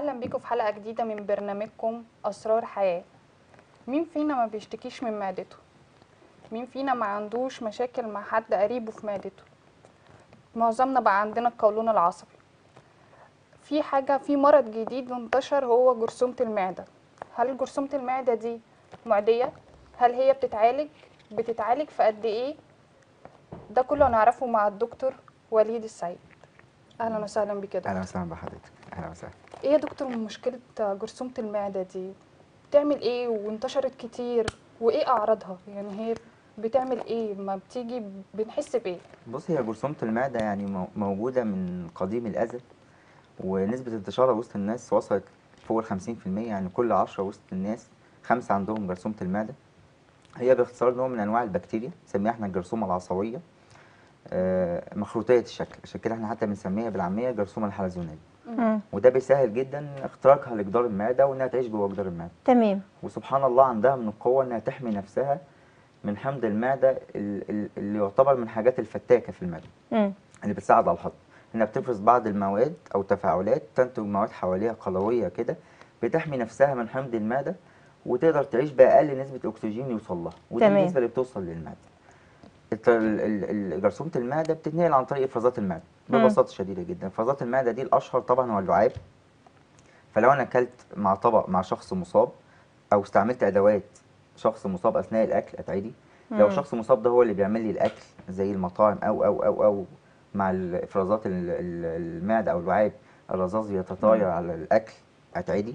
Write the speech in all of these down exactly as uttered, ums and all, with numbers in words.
اهلا بيكم في حلقه جديده من برنامجكم اسرار حياه. مين فينا ما بيشتكيش من معدته؟ مين فينا ما عندوش مشاكل مع حد قريبه في معدته؟ معظمنا بقى عندنا القولون العصبي. في حاجه في مرض جديد انتشر هو جرثومه المعده. هل جرثومه المعده دي معديه؟ هل هي بتتعالج؟ بتتعالج في قد ايه؟ ده كله هنعرفه مع الدكتور وليد السعيد. اهلا وسهلا بك يا دكتور. اهلا وسهلا بحضرتك. اهلا وسهلا. ايه يا دكتور مشكله جرثومه المعده دي؟ بتعمل ايه وانتشرت كتير وايه اعراضها؟ يعني هي بتعمل ايه ما بتيجي بنحس بايه؟ بص، هي جرثومة المعدة يعني مو- موجودة من قديم الأزل، ونسبة انتشارها وسط الناس وصلت فوق الخمسين في المية. يعني كل عشرة وسط الناس خمسة عندهم جرثومة المعدة. هي باختصار نوع من أنواع البكتيريا، نسميها احنا الجرثومة العصوية، آه، مخروطية الشكل. عشان كده احنا حتى بنسميها بالعامية الجرثومة الحلزونية. مم. وده بيسهل جدا اختراقها لجدار المعدة وإنها تعيش جوه جدار المعدة. تمام. وسبحان الله عندها من القوة إنها تحمي نفسها من حمض المعدة ال- ال- اللي يعتبر من الحاجات الفتاكة في المعدة، مم. اللي بتساعد على الهضم. انها بتفرز بعض المواد او تفاعلات تنتج مواد حواليها قلويه كده بتحمي نفسها من حمض المعده، وتقدر تعيش باقل نسبه اكسجين يوصل لها، ودي تمام. النسبه اللي بتوصل للمعده. الت- ال- ال- ال- جرثومه المعده بتتنقل عن طريق افرازات المعده مم. ببساطه شديده جدا. افرازات المعده دي الاشهر طبعا هو اللعاب. فلو انا اكلت مع طبق مع شخص مصاب، او استعملت ادوات شخص مصاب اثناء الاكل اتعدي. لو مم. الشخص المصاب ده هو اللي بيعمل لي الاكل زي المطاعم او او او او مع الافرازات ال- ال- المعده او اللعاب، الرذاذ يتطاير مم. على الاكل اتعدي.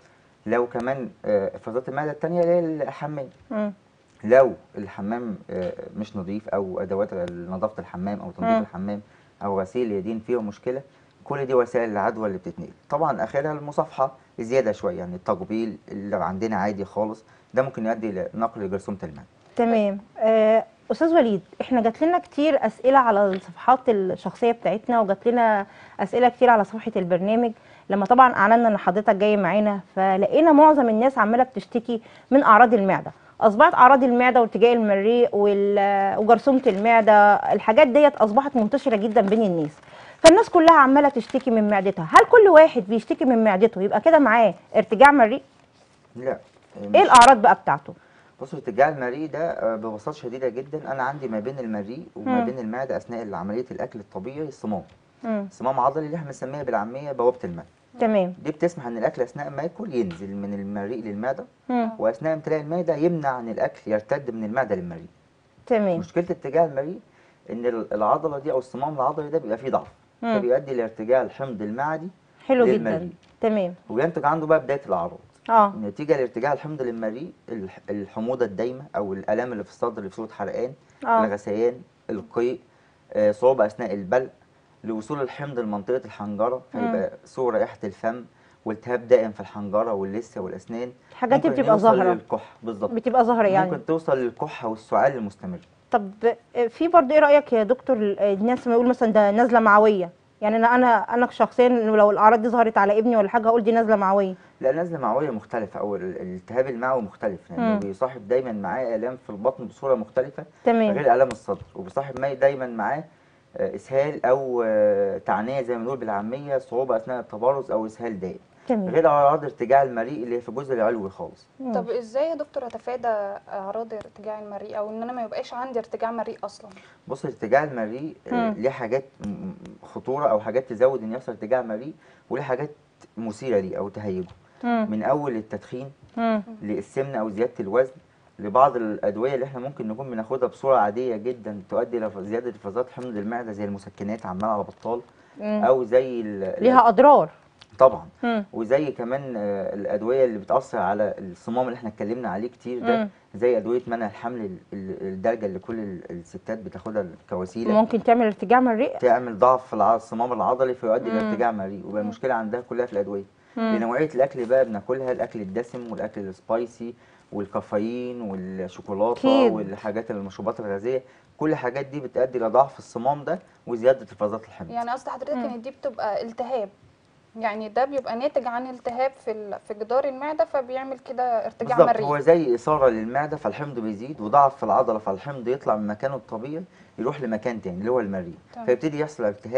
لو كمان آه، افرازات المعده التانية اللي هي الحمام، مم. لو الحمام آه، مش نظيف، او ادوات نظافه الحمام او تنظيف مم. الحمام او غسيل اليدين فيها مشكله، كل دي وسائل العدوى اللي بتتنقل. طبعا اخرها المصافحه زياده شويه، يعني التقبيل اللي عندنا عادي خالص ده ممكن يؤدي لنقل جرثومه المعده. تمام. آه، استاذ وليد، احنا جات لنا كتير اسئله على الصفحات الشخصيه بتاعتنا، وجات لنا اسئله كتير على صفحه البرنامج لما طبعا اعلنا ان حضرتك جاي معانا، فلقينا معظم الناس عماله بتشتكي من اعراض المعده. اصبحت اعراض المعده وارتجاع المريء وال- وجرثومه المعده، الحاجات ديت اصبحت منتشره جدا بين الناس، فالناس كلها عماله تشتكي من معدتها. هل كل واحد بيشتكي من معدته يبقى كده معاه ارتجاع مريء؟ لا، ايه مش. الاعراض بقى بتاعته؟ بص، ارتجاع المريء ده آه، ببساطه شديده جدا انا عندي ما بين المريء وما مم. بين المعده اثناء عمليه الاكل الطبيعي صمام. مم. صمام عضلي اللي احنا بنسميها بالعاميه بوابه المعده. تمام. دي بتسمح ان الاكل اثناء ما ياكل ينزل من المريء للمعده، مم. واثناء امتلاء المعده يمنع ان الاكل يرتد من المعده للمريء. تمام. مشكله اتجاه المريء ان ال- العضله دي او الصمام العضلي ده بيبقى فيه ضعف، مم. فبيؤدي لارتجاع الحمض المعدي حلو للمريء. جدا. تمام. وينتج عنده بقى بدايه الاعراض. اه. نتيجه لارتجاع الحمض للمريء الح- الحموضه الدايمه او الالام اللي في الصدر اللي في صوره حرقان، اه. الغثيان، القيء، آه، صعوبه اثناء البلع، لوصول الحمض لمنطقه الحنجره مم. فيبقى سوء رائحه الفم، والتهاب دائم في الحنجره واللثه والاسنان. الحاجات دي ممكن بتبقى يوصل ظاهره. للكح بالظبط. بتبقى ظاهره يعني. ممكن توصل للكحه والسعال المستمر. طب في برضه ايه رايك يا دكتور الناس ما يقول مثلا ده نزله معويه؟ يعني انا انا انا شخصيا لو الاعراض دي ظهرت على ابني ولا حاجه هقول دي نزله معويه. لا، النزله المعويه مختلفه، او ال- الالتهاب المعوي مختلف، لانه مم. بيصاحب دايما معاه الام في البطن بصوره مختلفه تمام. غير الام الصدر، وبيصاحب معاه دايما معاه آه، اسهال او آه، تعنيه زي ما بنقول بالعاميه، صعوبه اثناء التبرز او اسهال دائم، تمام. غير اعراض ارتجاع المريء اللي هي في الجزء العلوي خالص. طب ازاي يا دكتور اتفادى اعراض ارتجاع المريء او ان انا ما يبقاش عندي ارتجاع مريء اصلا؟ بص، ارتجاع المريء آه، مم. ليه حاجات م- م- خطوره او حاجات تزود ان يحصل ارتجاع مريء، وليه حاجات مثيره ليه او تهيجه. مم. من اول التدخين مم. للسمنه او زياده الوزن، لبعض الادويه اللي احنا ممكن نكون بناخدها بصوره عاديه جدا تؤدي الى زياده افرازات حمض المعده زي المسكنات عمال على بطال، مم. او زي ال- ليها اضرار. طبعا، مم. وزي كمان آه، الادويه اللي بتاثر على الصمام اللي احنا اتكلمنا عليه كتير ده، مم. زي ادويه منع الحمل ال- ال- الدرجه اللي كل ال- الستات بتاخدها كوسيله، ممكن تعمل ارتجاع مريء. تعمل ضعف في الع- الصمام العضلي فيؤدي مم. لارتجاع مريء، ويبقى مم. المشكله عندها كلها في الادويه. مم. لنوعيه الاكل بقى بناكلها، الاكل الدسم والاكل السبايسي والكافيين والشوكولاته أكيد. والحاجات المشروبات الغازيه، كل الحاجات دي بتؤدي لضعف الصمام ده وزياده افرازات الحمض. يعني قصد حضرتك مم. ان دي بتبقى التهاب، يعني ده بيبقى ناتج عن التهاب في ال- في جدار المعده فبيعمل كده ارتجاع بالظبط، مريء. هو زي اثاره للمعده فالحمض بيزيد، وضعف في العضله فالحمض يطلع من مكانه الطبيعي يروح لمكان تاني اللي هو المريء، تمام. فيبتدي يحصل التهاب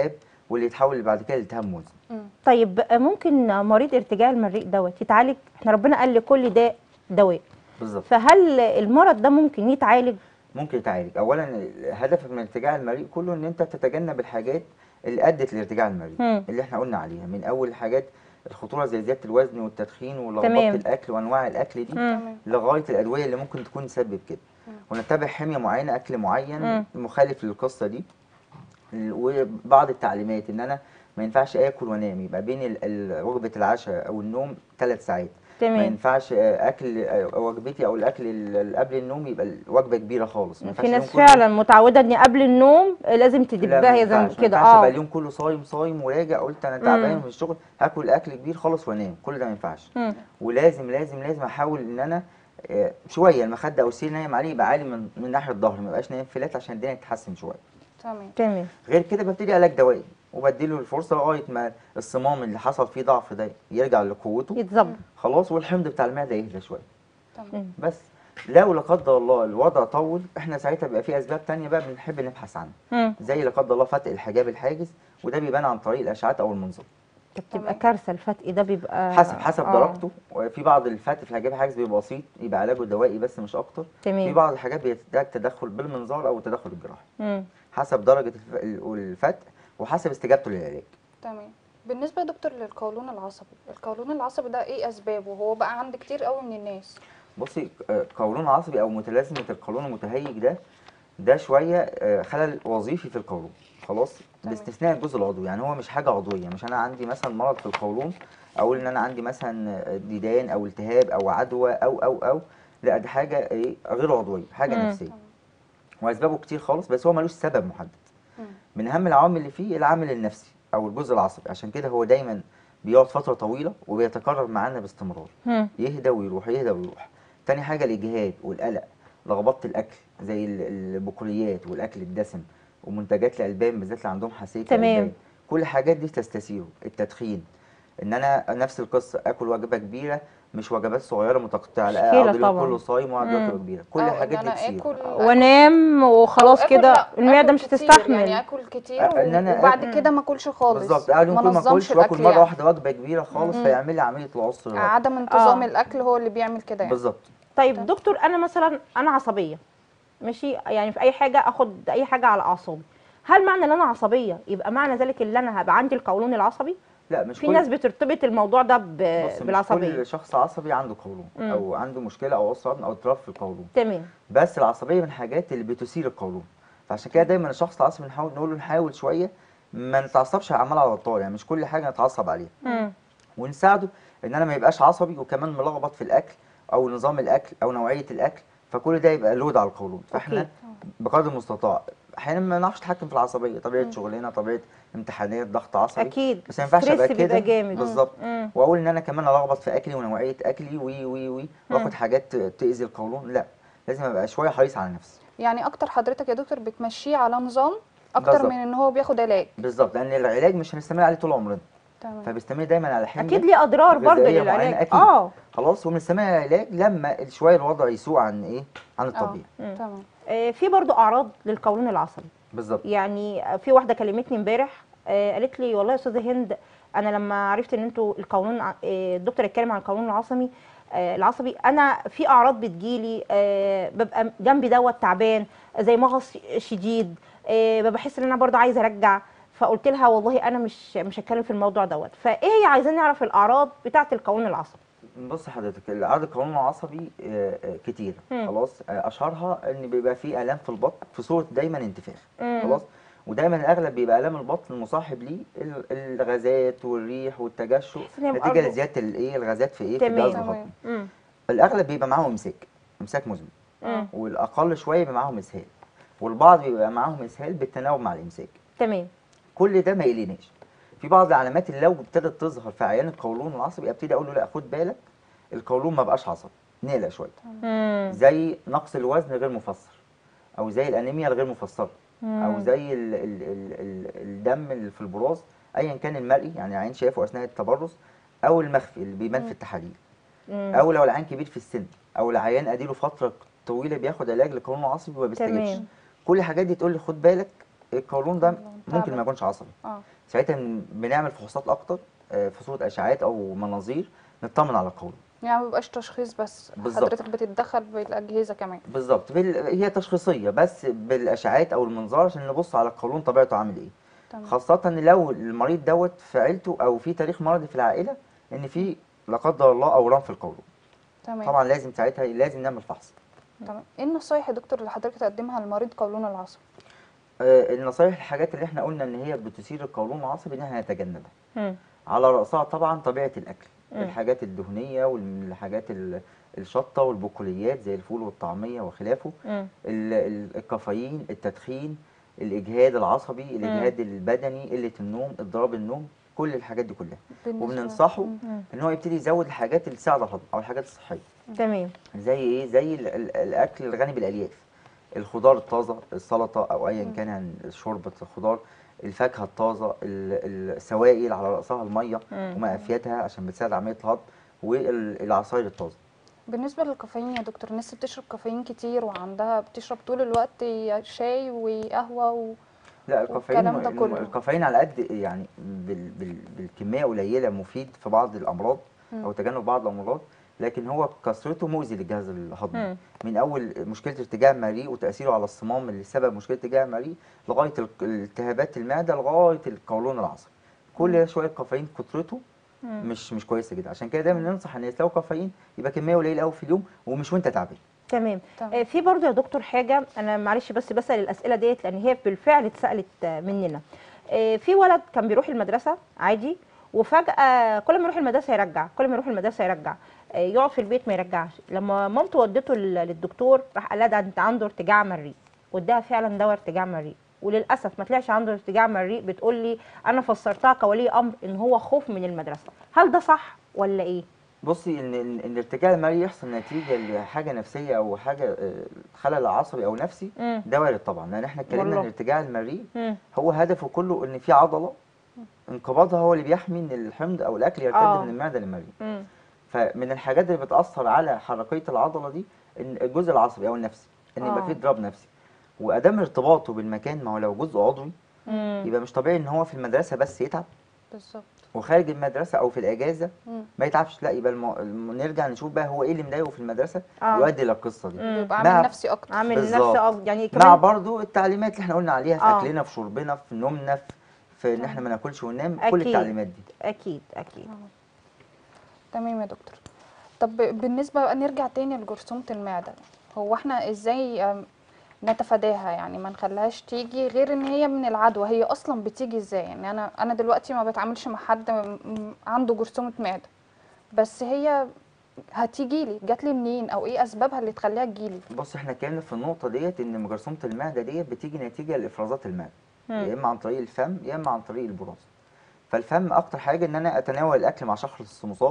واللي يتحول بعد كده لالتهاب مزمن. مم. طيب ممكن مريض ارتجاع المريء دوت يتعالج؟ احنا ربنا قال لكل داء دواء، بالظبط. فهل المرض ده ممكن يتعالج؟ ممكن يتعالج. اولا هدفك من ارتجاع المريء كله ان انت تتجنب الحاجات اللي ادت لارتجاع المريء مم. اللي احنا قلنا عليها، من اول حاجات الخطوره زي زياده الوزن والتدخين ولخبطه تمام. الاكل وانواع الاكل دي، مم. تمام. لغايه الادويه اللي ممكن تكون تسبب كده، مم. ونتبع حميه معينه، اكل معين مم. مخالف للقصه دي، وبعض التعليمات ان انا ما ينفعش اكل وانام، يبقى بين ال- ال- وجبه العشاء او النوم ثلاث ساعات. ما تمام. ينفعش اكل وجبتي او الاكل اللي قبل النوم يبقى الوجبه كبيره خالص. ما ينفعش في اليوم ناس كله- فعلا متعوده ان قبل النوم لازم لا، تدبها ما يا زلمه ينفعش ما كده. ينفعش ابقى اه. اليوم كله صايم صايم وراجع قلت انا تعبان مم. من الشغل هاكل اكل كبير خالص وانام، كل ده ما ينفعش. مم. ولازم لازم لازم احاول ان انا آه، شويه المخده او السرير نايم عليه يبقى عالي من من ناحيه الظهر، ما يبقاش نايم فلات عشان الدنيا تتحسن شويه. تمام. تمام. غير كده ببتدي علاج دوائي وبديله الفرصه لغايه ما الصمام اللي حصل فيه ضعف ده يرجع لقوته يتظبط. خلاص، والحمض بتاع المعده يهدى شويه. تمام. مم. بس لو لا قدر الله الوضع طول، احنا ساعتها بيبقى في اسباب تانية بقى بنحب نبحث عنها، مم. زي لا قدر الله فتق الحجاب الحاجز، وده بيبان عن طريق الاشعات او المنظار. ده بتبقى تمام. كارثه، الفتق ده بيبقى حسب حسب آه. درجته، وفي بعض الفتق في الحجاب الحاجز بيبقى بسيط يبقى علاجه دوائي بس مش اكتر. في تمام. بعض الحاجات بيحتاج تدخل بالمنظار او التدخل الجراحي، مم. حسب درجه الف- الفتق وحسب استجابته للعلاج. تمام. بالنسبة يا دكتور للقولون العصبي، القولون العصبي ده ايه اسبابه؟ هو بقى عند كتير قوي من الناس. بصي، آه، قولون عصبي او متلازمه القولون المتهيج ده ده شويه آه، خلل وظيفي في القولون خلاص، تمام. باستثناء الجزء العضوي. يعني هو مش حاجه عضويه، مش انا عندي مثلا مرض في القولون اقول ان انا عندي مثلا ديدان او التهاب او عدوى او او او لا، دي حاجه ايه غير عضويه، حاجه مم. نفسيه واسبابه كتير خالص، بس هو ملوش سبب محدد. مم. من اهم العوامل اللي فيه العامل النفسي او الجزء العصبي، عشان كده هو دايما بيقعد فتره طويله وبيتكرر معانا باستمرار، مم. يهدى ويروح يهدى ويروح. تاني حاجه الاجهاد والقلق، لخبطه الاكل زي ال- البقوليات والاكل الدسم ومنتجات الالبان بالذات اللي عندهم حساسيه تمام. الالبان، كل الحاجات دي تستثيره. التدخين، ان انا نفس القصه اكل وجبه كبيره مش وجبات صغيره متقطعه، لا مشكلة اقعد اليوم طبعا. كله صايم واقعد مم. وجبه كبيره، كل أو الحاجات إن دي أنا تسير. آكل- وانام وخلاص أو آكل- كده لا، المعده آكل مش كتير، هتستحمل. يعني اكل كتير أ- إن أنا وبعد آكل- كده ما اكلش خالص. بالظبط، قاعد يوم كله ما منظمش اكلش واكل الأكل مره يعني. واحده وجبه كبيره خالص مم. فيعمل لي عمليه العسر الهضمي. عدم انتظام آه. الاكل هو اللي بيعمل كده يعني. بالظبط. طيب دكتور، انا مثلا انا عصبيه ماشي، يعني في اي حاجه اخد اي حاجه على اعصابي، هل معنى ان انا عصبيه يبقى معنى ذلك ان انا هبقى عندي القولون العصبي؟ لا، مش في كل ناس بترتبط الموضوع ده ب- بص، مش بالعصبيه. كل شخص عصبي عنده قولون مم. او عنده مشكله او عسر او اضطراب في القولون، تمام. بس العصبيه من الحاجات اللي بتثير القولون. فعشان كده دايما الشخص العصبي نحاول نقول له نحاول شويه ما نتعصبش عمال على بطال، يعني مش كل حاجه نتعصب عليها، مم. ونساعده ان انا ما يبقاش عصبي وكمان ملخبط في الاكل او نظام الاكل او نوعيه الاكل، فكل ده يبقى لود على القولون. فاحنا أكيد. بقدر المستطاع احيانا ما نعرفش نتحكم في العصبيه، طبيعه مم. شغلنا، طبيعه امتحانات، ضغط عصبي، اكيد. بس ما ينفعش ابقى ستريس بيبقى كده جامد. بالظبط. مم. واقول ان انا كمان الخبط في اكلي ونوعيه اكلي وي وي وي مم. واخد حاجات تاذي القولون، لا، لازم ابقى شويه حريص على نفسي. يعني اكتر حضرتك يا دكتور بتمشيه على نظام اكتر بالظبط. من ان هو بياخد علاج. بالظبط، لان العلاج مش هنستمر عليه طول عمرنا، تمام. فبنستمر دايما على حميه اكيد ليه اضرار برضه غذائية للعلاج. معينة أكيد. اه. خلاص، وبنستمر على العلاج لما شويه الوضع يسوء عن ايه عن الطبيعي. مم. تمام. آه، في برضه اعراض للقولون العصبي. بالظبط. يعني في واحده كلمتني امبارح آه، قالت لي والله يا استاذه هند، انا لما عرفت ان انتوا القولون ع- آه، الدكتور اتكلم عن القولون العصبي آه، العصبي، انا في اعراض بتجيلي، آه، ببقى جنبي دوت تعبان زي مغص شديد، آه، ببقى بحس ان انا برضه عايزه ارجع. فقلت لها والله انا مش مش هتكلم في الموضوع دوت، فايه هي عايزين نعرف الاعراض بتاعه القولون العصبي. بص حضرتك، الاعراض القولون العصبي آه، آه، كتير. مم. خلاص، آه، اشهرها ان بيبقى فيه الام في البطن في صوره دايما انتفاخ. مم. خلاص، ودايما الاغلب بيبقى الام البطن المصاحب ليه ال- الغازات والريح والتجشؤ بحس إن هي نتيجه برضه- لزياده الايه الغازات في ايه في تمام. الجهاز تمام. الهضمي. امم. الاغلب بيبقى معاهم امساك امساك مزمن، امم. والاقل شويه بيبقى معاهم اسهال، والبعض بيبقى معاهم اسهال بالتناوب مع الامساك. تمام. كل ده ما يقلقناش. في بعض العلامات اللي لو ابتدت تظهر في عيان القولون العصبي ابتدي اقول له لا خد بالك القولون ما بقاش عصبي، نقلق شويه، امم. زي نقص الوزن غير مفسر، او زي الانيميا الغير مفسره، او مم. زي ال ال ال ال الدم اللي في البراز ايا كان المرئي، يعني عين شافه اثناء التبرز، او المخفي اللي بيبان في التحاليل، مم. او لو العيان كبير في السن، او العيان اديله فتره طويله بياخد علاج للقولون العصبي وما بيستجيبش. تمام. كل الحاجات دي تقول لي خد بالك القولون ده ممكن تعبان. ما يكونش عصبي. اه ساعتها بن- بنعمل فحوصات اكتر، آه، في صوره اشعاعات او مناظير، نطمن على القولون. يعني ما بيبقاش تشخيص بس، بالظبط. حضرتك بتتدخل بالاجهزه كمان. بالظبط بال... هي تشخيصيه بس بالاشعاعات او المنظار عشان نبص على القولون طبيعته عامل ايه. تمام. خاصه ان لو المريض دوت في عيلته او في تاريخ مرضي في العائله ان في لا قدر الله اورام في القولون، تمام. طبعا لازم ساعتها لازم نعمل فحص. تمام. ايه النصايح يا دكتور اللي حضرتك تقدمها لمريض قولون العصب؟ آه، النصايح الحاجات اللي احنا قلنا ان هي بتثير القولون العصبي ان احنا نتجنبها. مم. على رأسها طبعا طبيعة الأكل، مم. الحاجات الدهنية والحاجات ال- الشطة والبقوليات زي الفول والطعمية وخلافه، مم. ال- ال- الكافيين، التدخين، الإجهاد العصبي، الإجهاد البدني، قلة النوم، اضطراب النوم، كل الحاجات دي كلها. بالنسبه وبننصحه مم. مم. إن هو يبتدي يزود الحاجات اللي تساعد الهضم أو الحاجات الصحية. تمام. زي إيه؟ زي ال- ال- الأكل الغني بالألياف، الخضار الطازة، السلطة أو أيا مم. كان عن شوربة الخضار، الفاكهة الطازة، ال- السوائل على رأسها المية مم. وما أفيدها عشان بتساعد عملية الهضم، والعصاير الطازة. بالنسبه للكافيين يا دكتور، الناس بتشرب كافيين كتير وعندها بتشرب طول الوقت شاي وقهوه و... لا الكافيين والكلام ده الم- كله. الكافيين على قد يعني بال بال بالكمية قليلة مفيد في بعض الأمراض أو مم. تجنب بعض الأمراض، لكن هو كثرته مؤذي للجهاز الهضمي. مم. من أول مشكلة ارتجاع المريء وتأثيره على الصمام اللي سبب مشكلة ارتجاع المريء، لغاية ال- التهابات المعدة، لغاية القولون العصبي. كل ده شوية كافيين كترته مم. مش مش كويسة جدا. عشان كده دايما ننصح الناس لو كافيين يبقى كمية قليلة قوي في اليوم ومش وأنت تعبان. تمام. تمام. آه، في برضه يا دكتور حاجه، انا معلش بس بسال الاسئله ديت لان هي بالفعل اتسالت آه، مننا. آه، في ولد كان بيروح المدرسه عادي، وفجاه كل ما يروح المدرسه يرجع، كل ما يروح المدرسه يرجع، آه، يقعد في البيت ما يرجعش. لما مامته ودته لل- للدكتور راح قال لها ده انت عنده ارتجاع مريء، واداها فعلا دواء ارتجاع مريء، وللاسف ما طلعش عنده ارتجاع مريء. بتقول لي انا فسرتها كولي امر ان هو خوف من المدرسه، هل ده صح ولا ايه؟ بصي ان ان إن الارتجاع المرئي يحصل نتيجه لحاجه نفسيه او حاجه آه، خلل عصبي او نفسي، امم ده وارد طبعا. لان احنا اتكلمنا ان والله. الارتجاع المرئي امم هو هدفه كله ان في عضله انقباضها هو اللي بيحمي ان الحمض او الاكل يرتد اه. من المعده للمريء. امم فمن الحاجات اللي بتاثر على حركيه العضله دي ان الجزء العصبي او النفسي، ان يبقى فيه اه. اضطراب نفسي. وادام ارتباطه بالمكان، ما هو لو جزء عضوي امم يبقى مش طبيعي ان هو في المدرسه بس يتعب بالظبط. وخارج المدرسه او في الاجازه مم. ما يتعبش. لا، يبقى الم... الم- نرجع نشوف بقى هو ايه اللي مضايقه في المدرسه اه. يؤدي للقصه دي. مم. بيبقى مع عامل نفسي اكتر. عامل نفسه بالظبط. اه يعني مع كمان. برضو التعليمات اللي احنا قلنا عليها في آه. اكلنا، في شربنا، في نومنا، في, في ان احنا ما ناكلش وننام، كل اكيد التعليمات دي. اكيد اكيد. تمام يا دكتور. طب بالنسبة بقى نرجع تاني لجرثومة المعدة، هو احنا ازاي أم، نتفاداها؟ يعني ما نخليهاش تيجي، غير ان هي من العدوى، هي اصلا بتيجي ازاي؟ يعني انا انا دلوقتي ما بتعاملش مع حد م- م- عنده جرثومة معدة، بس هي هتيجي لي، جات لي منين او ايه اسبابها اللي تخليها تجيلي؟ بص احنا اتكلمنا في النقطه ديت ان جرثومه المعده ديت بتيجي نتيجه لافرازات المعده، مم. يا اما عن طريق الفم يا اما عن طريق البراز. فالفم اكتر حاجه ان انا اتناول الاكل مع شخص مصاب،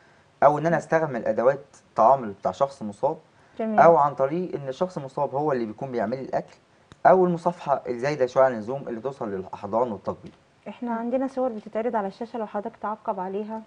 او ان انا استعمل ادوات طعام بتاع شخص مصاب، جميل. او عن طريق ان الشخص المصاب هو اللي بيكون بيعمل لي الاكل، او المصافحه الزايده شويه عن اللزوم اللي توصل للاحضان والتطبيق. احنا عندنا صور بتتعرض على الشاشه لو حضرتك تعقب عليها.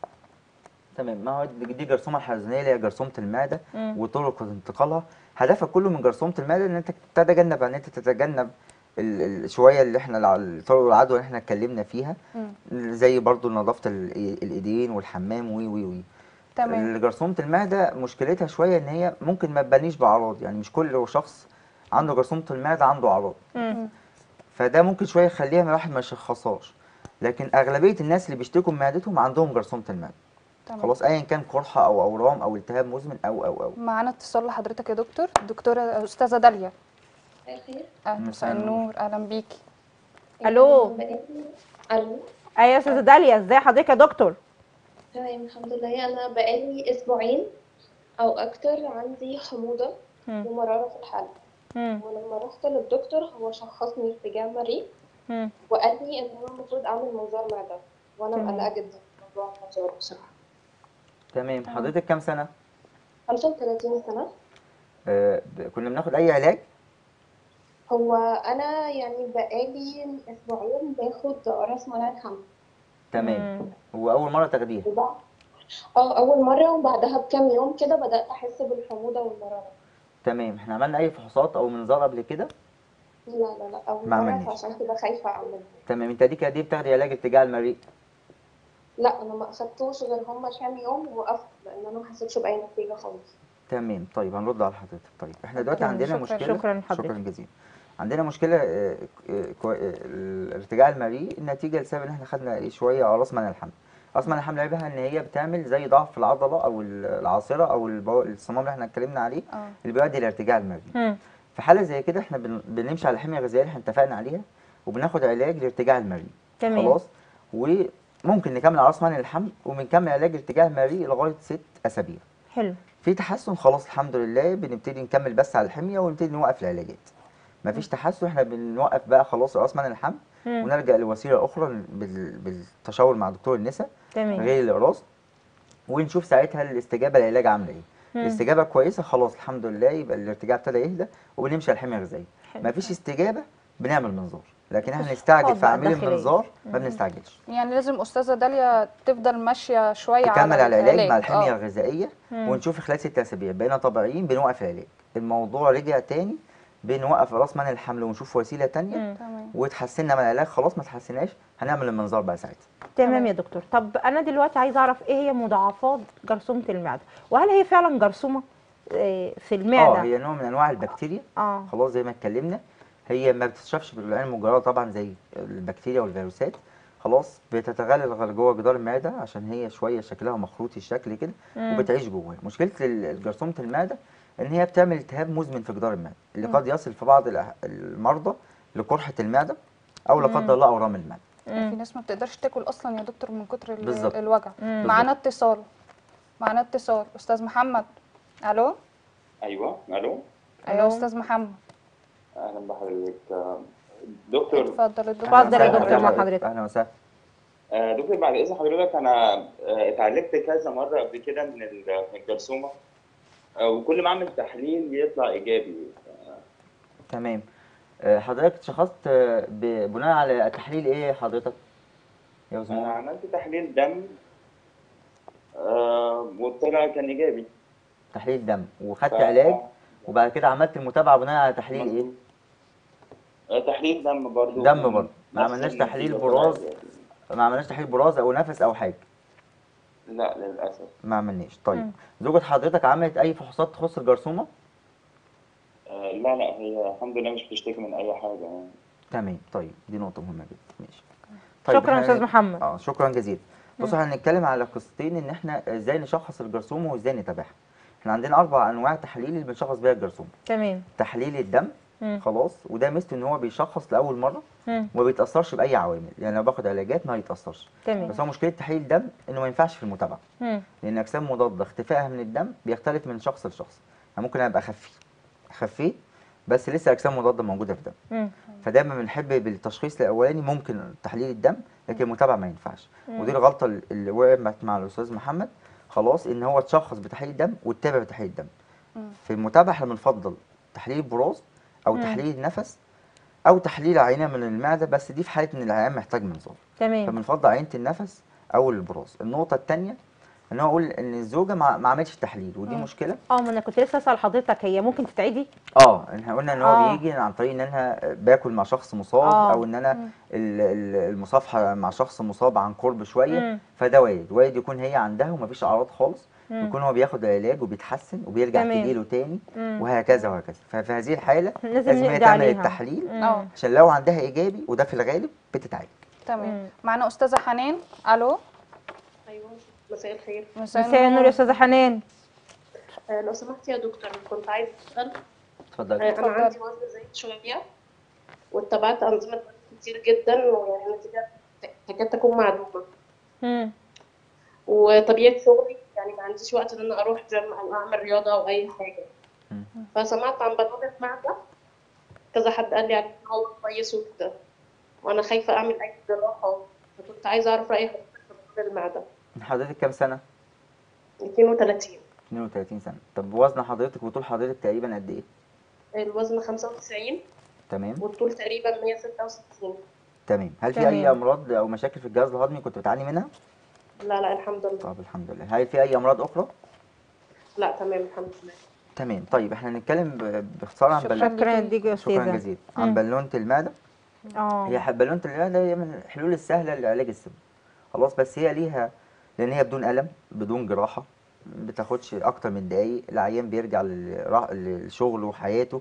تمام. ما هو دي دي جرثومه الحلزونيه اللي هي جرثومه المعده مم. وطرق انتقالها. هدفها كله من جرثومه المعده ان انت تتجنب ان انت تتجنب ال- ال- شويه اللي احنا الع- الطرق العدوى اللي احنا اتكلمنا فيها، مم. زي برضو نظافه ال- الايدين والحمام وي وي وي. تمام. جرثومه المعده مشكلتها شويه ان هي ممكن ما تبانيش باعراض، يعني مش كل شخص عنده جرثومه المعده عنده اعراض، مم. فده ممكن شويه يخليها الواحد ما يشخصهاش. لكن اغلبيه الناس اللي بيشتكوا من معدتهم عندهم جرثومه المعده، تمام. خلاص ايا كان قرحه او اورام او التهاب مزمن او او او معانا اتصال لحضرتك يا دكتور، دكتورة استاذة داليا. خير. اهلا، مساء مساء النور. النور، اهلا بيكي. الو. بقالي الو. ايوه يا استاذه داليا، ازي حضرتك يا دكتور؟ تمام الحمد لله. انا بقالي اسبوعين او اكتر عندي حموضه مم. ومراره في الحلق، مم. ولما رحت للدكتور هو شخصني ارتجاع مريء مم. وقال لي ان هو المفروض اعمل منظار معده، وانا تمام. مقلقه جدا من موضوع المنظار بصراحه. تمام. حضرتك كام سنه؟ خمسة وثلاثين سنه. آه ب- كنا بناخد اي علاج؟ هو انا يعني بقالي اسبوعين باخد قراص مناعه حمل. تمام. مم. واول مره تاخديها؟ وبعد اه اول مره، وبعدها بكام يوم كده بدات احس بالحموضه والمراره. تمام. احنا عملنا اي فحوصات او منظار قبل كده؟ لا لا لا، أول ما مرة، عملناش. فعشان كده خايفة أعمل. تمام. انت اديك قد ايه بتاخدي علاج ارتجاع المريء؟ لا أنا ما أخدتوش غير هما كام يوم ووقفت، لأن أنا ما حسيتش بأي نتيجة خالص. تمام. طيب هنرد على حضرتك. طيب احنا دلوقتي تمام، عندنا شكرا. مشكله. شكرا لحضرتك. شكرا جزيلا. عندنا مشكله آه، آه، كو- آه، الارتجاع المريء النتيجه لسبب ان احنا خدنا إيه شويه اقراص منع الحمل. اقراص منع الحمل عيبها ان هي بتعمل زي ضعف في العضله او العاصره او البو- الصمام اللي احنا اتكلمنا عليه اه اللي بيؤدي لارتجاع المريء. مم. في حاله زي كده احنا بن- بنمشي على الحميه الغذائيه اللي احنا اتفقنا عليها وبناخد علاج لارتجاع المريء. تمام. خلاص. وممكن نكمل اقراص منع الحمل وبنكمل علاج ارتجاع المريء لغايه ست اسابيع. حلو. في تحسن خلاص الحمد لله بنبتدي نكمل بس على الحميه ونبتدي نوقف العلاجات. مفيش تحسن احنا بنوقف بقى خلاص راس منع الحمل مم. ونلجا لوسيله اخرى بال- بالتشاور مع دكتور النساء تمام. غير الاقراص ونشوف ساعتها الاستجابه للعلاج عامله ايه. مم. الاستجابه كويسه خلاص الحمد لله يبقى الارتجاع ابتدى يهدى وبنمشي على الحميه الغذائيه. حلو. مفيش استجابه بنعمل منظار، لكن احنا مفيش نستعجل فحوصات في بقى عمليه داخلية. المنظار ما بنستعجلش. يعني لازم استاذه داليا تفضل ماشيه شويه على تكمل على العلاج مع الحميه اه الغذائيه مم. ونشوف خلال ست اسابيع بقينا طبيعيين بنوقف العلاج. الموضوع رجع تاني بنوقف راس منع الحمل ونشوف وسيله تانية مم. تمام. وتحسنا من العلاج خلاص ما تحسناش هنعمل المنظار بقى ساعتها. تمام تمام. يا دكتور. طب انا دلوقتي عايزه اعرف ايه هي مضاعفات جرثومه المعده، وهل هي فعلا جرثومه آه، في اه المعده؟ هي نوع من انواع البكتيريا. اه. خلاص زي ما اتكلمنا هي ما بتتشافش بالعين المجرده طبعا زي البكتيريا والفيروسات. خلاص بتتغلغل جوه جدار المعده عشان هي شويه شكلها مخروطي الشكل كده مم. وبتعيش جوه. مشكله ال- جرثومه المعده ان هي بتعمل التهاب مزمن في جدار المعده اللي مم. قد يصل في بعض الأح- المرضى لقرحه المعده او لا قدر مم. الله اورام المعده. في مم. ناس ما بتقدرش تاكل اصلا يا دكتور من كتر ال- بالظبط. الوجع. مم. معانا اتصال معانا اتصال استاذ محمد. الو. ايوه الو. ايوه ألو. استاذ محمد، اهلا بحضرتك آه، دكتور. اتفضل الدكتور. اتفضل يا أهلاً دكتور مع وسهلاً. حضرتك. اهلا وسهلا. آه، دكتور بعد اذن حضرتك انا آه، اتعالجت كذا مره قبل كده من ال- من الجرثومه، آه، وكل ما اعمل تحليل يطلع ايجابي. تمام. آه، حضرتك اتشخصت آه، ب- بناء على تحليل ايه حضرتك يا انا زميلي؟ عملت تحليل دم آه، وطلع كان ايجابي. تحليل دم وخدت ف- علاج وبعد كده عملت المتابعه بناء على تحليل ايه؟ مظبوط. آه، تحليل دم برضو دم كان برضو. ما نفس عملناش النتيجة، تحليل طلع براز؟ إيجابي. ما عملناش تحليل براز او نفس او حاجه؟ لا للاسف. ما عملناش. طيب مم. زوجة حضرتك عملت اي فحوصات تخص الجرثومه؟ آه، لا لا هي الحمد لله مش بتشتكي من اي حاجه يعني. تمام. طيب دي نقطه مهمه جدا. ماشي. شكرا إحنا استاذ هن- محمد. اه شكرا جزيلا. بصوا احنا هنتكلم على قصتين ان احنا ازاي نشخص الجرثومه وازاي نتابعها. احنا عندنا اربع انواع تحاليل اللي بنشخص بيها الجرثومه. تمام. تحليل الدم مم. خلاص وده ميزته ان هو بيشخص لاول مره مم. وما بيتاثرش باي عوامل، يعني لو باخد علاجات ما هيتاثرش. تمام. بس هو مشكله تحليل الدم انه ما ينفعش في المتابعه مم. لان اجسام مضاده اختفائها من الدم بيختلف من شخص لشخص. يعني ممكن ابقى خفيت خفيت بس لسه اجسام مضاده موجوده في الدم. مم. فدايما بنحب بالتشخيص الاولاني ممكن تحليل الدم لكن المتابعه ما ينفعش. مم. ودي الغلطه اللي وقعت مع الاستاذ محمد. خلاص ان هو اتشخص بتحليل الدم واتبع بتحليل الدم. مم. في المتابعه احنا بنفضل تحليل البراز او مم. تحليل النفس او تحليل عينه من المعده، بس دي في حاله ان العيان محتاج منظار تمام. فبنفضل عينه النفس او البراز. النقطه الثانيه ان هو اقول ان الزوجه ما ما عملتش تحليل ودي مم. مشكله. اه، ما انا كنت لسه اسال حضرتك، هي ممكن تتعدي؟ اه احنا قلنا ان هو آه. بيجي عن طريق ان انا باكل مع شخص مصاب آه. او ان انا مم. ال- ال- المصافحه مع شخص مصاب عن قرب شويه. مم. فده وارد وارد يكون هي عندها ومفيش اعراض خالص مم. يكون هو بياخد علاج وبيتحسن وبيرجع تمام. تجيله تاني مم. وهكذا وهكذا. ففي هذه الحاله لازم لازم هي نقضي تعمل عليها. التحليل مم. اه عشان لو عندها ايجابي وده في الغالب بتتعالج. تمام. مم. معانا استاذه حنان. الو. ايوه، مساء الخير. مساء النور يا استاذه حنان. آه، لو سمحت يا دكتور كنت عايزه اسال. اتفضل. آه، اتفضل. انا عندي وزن زايد شويه واتبعت انظمه غذائية كتير جدا ويعني النتيجه تكاد تكون معدومه. مم. وطبيعه شغلي يعني ما عنديش وقت ان انا اروح جيم او اعمل رياضه او اي حاجه. مم. فسمعت عن بطاطا معده، كذا حد قال لي عليه ان هو كويس وكده، وانا خايفه اعمل اي جراحه، فكنت عايزه اعرف راي حضرتك في بطاطا المعده. حضرتك كام سنه؟ اتنين وتلاتين. اثنين وثلاثين سنه. طب وزن حضرتك وطول حضرتك تقريبا قد ايه؟ الوزن خمسة وتسعين تمام. والطول تقريبا مية وستة وستين. تمام. هل في تمام. اي امراض او مشاكل في الجهاز الهضمي كنت بتعاني منها؟ لا لا الحمد لله. طب الحمد لله. هل في اي امراض اخرى؟ لا تمام الحمد لله. تمام. طيب احنا هنتكلم ب- باختصار عن شكراً بالونه. شكرا ليك يا شكرا استاذه. جزيلا عن مم. بالونه المعده. اه هي ح- بالونه المعده هي من الحلول السهله لعلاج السم، خلاص. بس هي ليها، لان هي بدون الم بدون جراحه، بتاخدش اكتر من دقايق، العيان بيرجع للرا- لشغله وحياته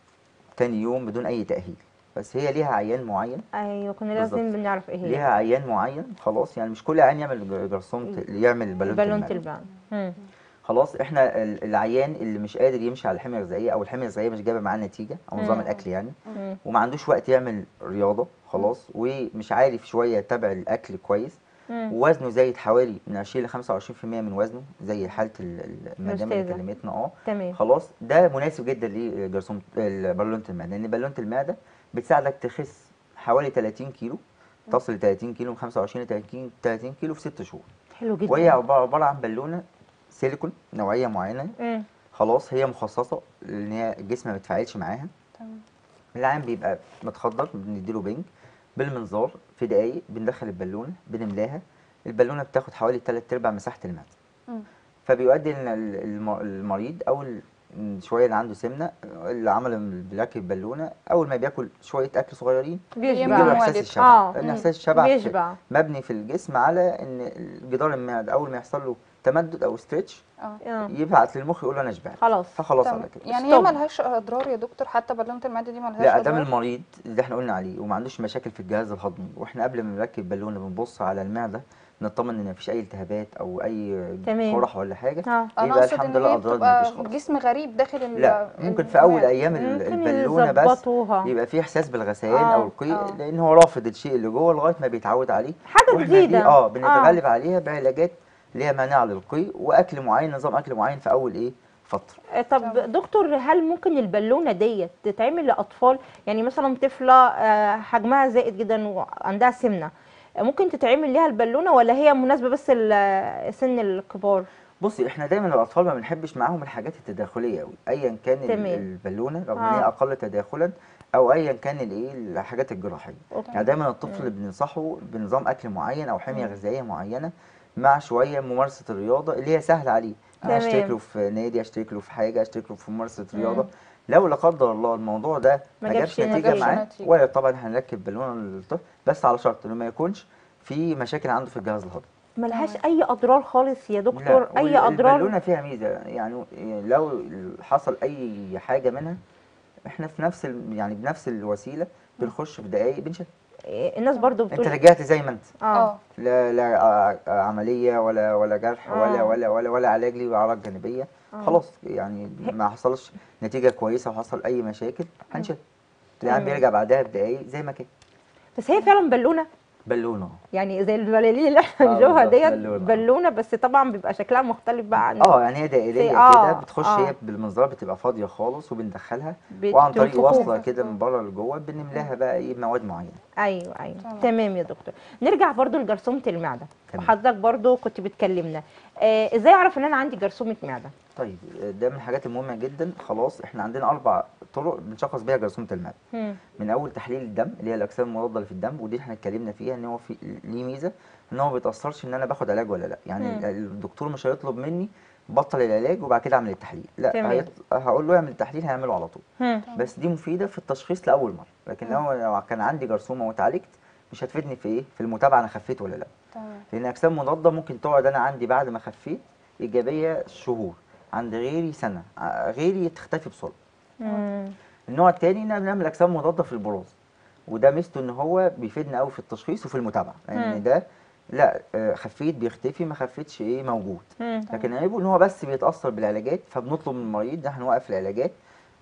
تاني يوم بدون اي تاهيل. بس هي ليها عيان معين. ايوه كنا بالظبط. لازم بنعرف ايه هي. ليها عيان معين، خلاص. يعني مش كل عيان يعمل جرثومه، يعمل بالونه بالونه المعده. البان. مم. خلاص. احنا ال- العيان اللي مش قادر يمشي على الحميه الغذائيه، او الحميه الغذائيه مش جايبه معاه نتيجه، او نظام مم. الاكل يعني، مم. وما عندوش وقت يعمل رياضه، خلاص، ومش عارف شويه يتابع الاكل كويس، مم. ووزنه زايد حوالي من عشرين ل خمسة وعشرين في المية من وزنه، زي حاله ال- ال- المدام اللي الأستاذة. كلمتنا. اه تمام. خلاص. ده مناسب جدا لجرثومه بالونه المعده، لان بالونه المعده بتساعدك تخس حوالي ثلاثين كيلو، تصل ل ثلاثين كيلو، من خمسة وعشرين ل ثلاثين كيلو في ست شهور. حلو جدا. وهي عباره عبارة عن بالونه سيليكون نوعيه معينه، مم. خلاص. هي مخصصه لان هي الجسم ما بيتفاعلش معاها. تمام. العين بيبقى متخدر، بنديله بنج بالمنظار في دقايق، بندخل البالونه بنملاها. البالونه بتاخد حوالي تلات ارباع مساحه المعده، مم. فبيؤدي ان ال- الم- المريض او ال- شويه اللي عنده سمنه، اللي عمل بيركب بالونه، اول ما بياكل شويه اكل صغيرين بيشبع. يجيله احساس والد. الشبع، آه. لان مم. احساس الشبع في- بيشبع. مبني في الجسم على ان جدار المعده اول ما يحصل له تمدد او ستريتش اه آه. يبعت للمخ يقول له انا شبعت، خلاص. فخلاص تمام. على كده. يعني هي ستوب. ملهاش اضرار يا دكتور؟ حتى بالونه المعده دي ملهاش لا، اضرار؟ ادام المريض اللي احنا قلنا عليه وما عندوش مشاكل في الجهاز الهضمي، واحنا قبل ما نركب بالونه بنبص على المعده نطمن ان مفيش اي التهابات او اي تمام. قرح ولا حاجه، اه انا يبقى اقصد الحمد ان لله هي اضرار بتبقى مفيش خالص. جسم غريب داخل ال لا، ممكن في اول المعدة. ايام ال- ممكن البالونه بس يظبطوها. يبقى في احساس بالغثيان آه. او القيء، آه. لان هو رافض الشيء اللي جوه لغايه ما بيتعود عليه. حاجة واحنا جديدة. دي اه آه. بنتغلب عليها بعلاجات ليها مانعه للقيء، واكل معين، نظام اكل معين في اول ايه فتره. آه، طب دكتور، هل ممكن البالونه ديت تتعمل لاطفال؟ يعني مثلا طفله آه، حجمها زائد جدا وعندها سمنه، آه، ممكن تتعمل ليها البالونه ولا هي مناسبه بس ل- سن الكبار؟ بصي، احنا دايما الاطفال ما بنحبش معاهم الحاجات التداخليه قوي، ايا كان ال- تمام. البالونه، رغم ان هي آه. اقل تداخلا، او ايا كان الايه الحاجات الجراحيه. أوكي. يعني دايما الطفل اللي بننصحه بنظام اكل معين او حميه غذائيه معينه، مع شويه ممارسه الرياضه اللي هي سهله عليه. انا تمام. اشترك له في نادي، اشترك له في حاجه، اشترك له في ممارسه رياضه. لو لا قدر الله الموضوع ده ما ما جابش جابش نتيجة. نتيجه ما معاه، جابش نتيجة. ولا طبعا هنركب بالونه للطفل، بس على شرط انه ما يكونش في مشاكل عنده في الجهاز الهضمي. ملهاش اي اضرار خالص يا دكتور؟ لا، اي وال- اضرار؟ البالونه فيها ميزه، يعني لو حصل اي حاجه منها، احنا في نفس ال... يعني بنفس الوسيله بنخش في دقائق بنشيل. آه، الناس برضو انت بتقول رجعت زي ما انت، اه اه لا لا ع- عمليه ولا ولا جرح آه. ولا ولا ولا ولا علاج ليه اعراض جانبيه، آه. خلاص. يعني ما حصلش نتيجه كويسه وحصل اي مشاكل، هنشيل. العيان تمام. بيرجع بعدها بدقائق زي ما كان. بس هي فعلا بالونه، بالونه. يعني زي البلالين اللي احنا آه، بنشوفها بالظبط، ديت بالونة. بالونه، بس طبعا بيبقى شكلها مختلف بقى عن اه يعني هي دائريه آه، كده، بتخش آه. هي بالمنظار، بتبقى فاضيه خالص، وبندخلها بت- وعن طريق تنفخوها. وصله كده من بره لجوه بنملاها بقى ايه مواد معينه. ايوه ايوه تمام. تمام يا دكتور. نرجع برضو لجرثومه المعده، تمام. وحضرتك برضو كنت بتكلمنا آه ازاي اعرف ان انا عندي جرثومه معده؟ طيب، ده من الحاجات المهمه جدا. خلاص، احنا عندنا اربع طرق بنشخص بيها جرثومه المعده. مم. من اول تحليل الدم اللي هي الاجسام المضاده اللي في الدم، ودي احنا اتكلمنا فيها ان هو في ليه ميزه ان هو ما بيتاثرش ان انا باخد علاج ولا لا. يعني مم. الدكتور مش هيطلب مني بطل العلاج وبعد كده اعمل التحليل، لا، تمام. هيط... هقول له اعمل التحليل هيعمله على طول. مم. بس دي مفيده في التشخيص لاول مره، لكن لو لو كان عندي جرثومه واتعالجت مش هتفيدني في ايه في المتابعه انا خفيت ولا لا. تمام. لان اجسام مضاده ممكن تقعد انا عندي بعد ما خفيت ايجابيه شهور، عند غيري سنه، ع- غيري تختفي بسرعه. مم. النوع الثاني ان بنعمل اجسام مضاده في البراز، وده ميزته ان هو بيفيدنا قوي في التشخيص وفي المتابعه، لان مم. ده لا، آه، خفيت بيختفي، ما خفيتش ايه موجود. مم. لكن عيبه ان هو بس بيتاثر بالعلاجات، فبنطلب من المريض ان احنا نوقف العلاجات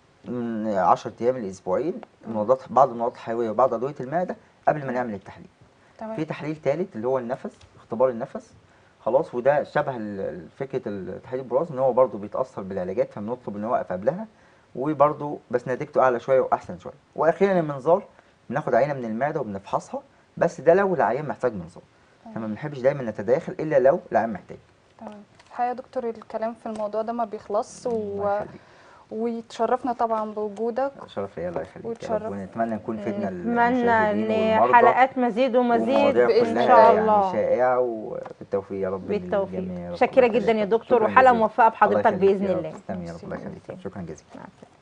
من عشرة ايام لاسبوعين، مضادات بعض المضادات الحيويه وبعض ادويه المعده قبل ما نعمل التحليل. في تمام. تحليل ثالث اللي هو النفس، اختبار النفس، خلاص. وده شبه ال- فكره التحليل البراز، ان هو برضه بيتاثر بالعلاجات، فبنطلب ان هو يوقف قبلها، وبرضه بس نتيجته اعلى شويه واحسن شويه. واخيرا المنظار، بناخد عينه من المعده وبنفحصها، بس ده لو العيان محتاج منظار. احنا ما بنحبش دايما نتداخل الا لو العيان محتاج. تمام. الحقيقة يا دكتور الكلام في الموضوع ده ما بيخلص و... الله يخليك. وتشرفنا طبعا بوجودك. شرف ليا، الله يخليك يا وتشرف. رب، ونتمنى نكون فدنا نتمنى المشاهدين ان والمرضى حلقات مزيد ومزيد والمواضيع ان كلها شاء يعني الله. شائعه، وبالتوفيق يا رب بالتوفيق. للجميع يا رب. شاكره الله جدا يا يخليك. دكتور، شكراً وحلقه جزيلاً. موفقه الله بحضرتك يخليك باذن يا رب. الله. تسلمي يا رب، الله يخليك، شكرا جزيلا. مع السلامة.